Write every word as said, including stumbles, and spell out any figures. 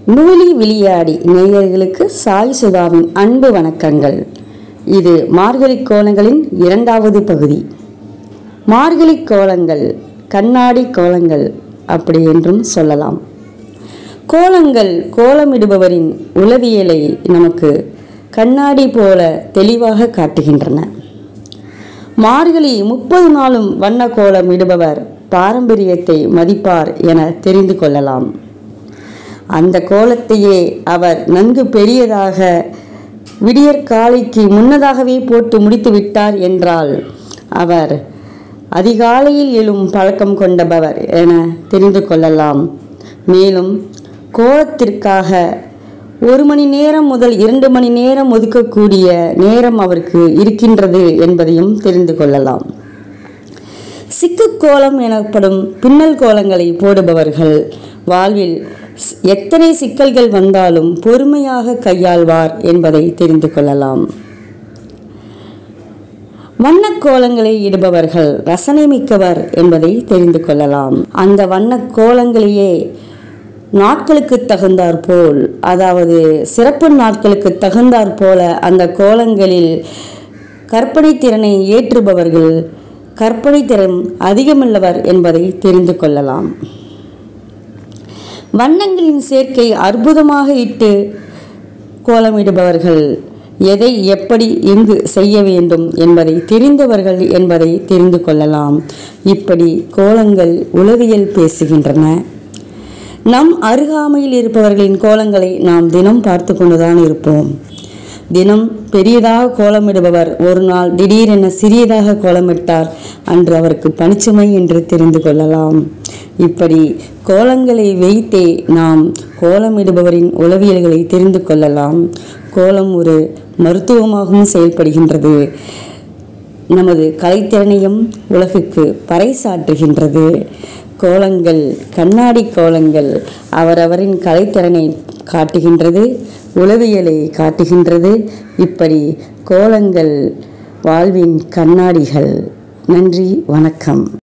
நூலி விளையாடி நேயர்களுக்கு சாய் சுதாவின் அன்பு வணக்கங்கள். இது மார்கழி கோலங்களின் இரண்டாவது பகுதி. மார்கழி கோலங்கள் கண்ணாடி கோலங்கள் அப்படி என்றும் சொல்லலாம். கோலங்கள் கோலமிடுபவரின் உளவியலை நமக்கு கண்ணாடி போல தெளிவாக காட்டுகின்றன. மார்கழி முப்பது நாளும் வண்ண கோலம் இடுபவர் பாரம்பரியத்தை மதிப்பார் என தெரிந்து கொள்ளலாம். அந்த கோலத்தையே அவர் நன்கு பெரியதாக விடியற்காலைக்கு முன்னதாகவே போட்டு முடித்து விட்டார் என்றால் அவர் அதிகாலையில் எழும் பழக்கம் கொண்டவர் என தெரிந்து கொள்ளலாம். மேலும் கோலத்திற்காக ஒரு மணி நேரம் முதல் இரண்டு மணி நேரம் ஒதுக்கக்கூடிய நேரம் அவருக்கு இருக்கின்றது என்பதையும் தெரிந்து கொள்ளலாம். சிக்கு கோலம் எனப்படும் பின்னல் கோலங்களை போடுபவர்கள் வாழ்வில் எத்தனை சிக்கல்கள் வந்தாலும் பொறுமையாக கையாள்வார் என்பதை தெரிந்து கொள்ளலாம். வண்ணக்கோலங்களை இடுபவர்கள் ரசனை மிக்கவர் என்பதை தெரிந்து கொள்ளலாம். அந்த வண்ண கோலங்களையே நாட்களுக்கு தகுந்தாற் போல், அதாவது சிறப்பு நாட்களுக்கு தகுந்தாற் போல அந்த கோலங்களில் கற்பனை திறனை ஏற்றுபவர்கள் கற்பனை திறன் அதிகமுள்ளவர் என்பதை தெரிந்து கொள்ளலாம். வண்ணங்களின் சேர்க்கை அற்புதமாக இட்டு கோலமிடுபவர்கள் எதை எப்படி எங்கு செய்ய வேண்டும் என்பதை தெரிந்தவர்கள் என்பதை தெரிந்து கொள்ளலாம். இப்படி கோலங்கள் உளவியல் பேசுகின்றன. நம் அருகாமையில் இருப்பவர்களின் கோலங்களை நாம் தினம் பார்த்து கொண்டுதான் இருப்போம். தினம் பெரியதாக கோலமிடுபவர் ஒரு நாள் திடீரென சிறியதாக கோலமிட்டார், அன்று அவருக்கு பணிச்சுமை என்று தெரிந்து கொள்ளலாம். இப்படி கோலங்களை வைத்தே நாம் கோலமிடுபவரின் உளவியல்களை தெரிந்து கொள்ளலாம். கோலம் ஒரு மருத்துவமாகவும் செயல்படுகின்றது. நமது கலைத்திறனையும் உலகுக்கு பறைசாற்றுகின்றது. கோலங்கள் கண்ணாடி கோலங்கள் அவரவரின் கலைத்திறனை காட்டுகின்றது, உளவியலை காட்டுகின்றது. இப்படி கோலங்கள் வாழ்வின் கண்ணாடிகள். நன்றி, வணக்கம்.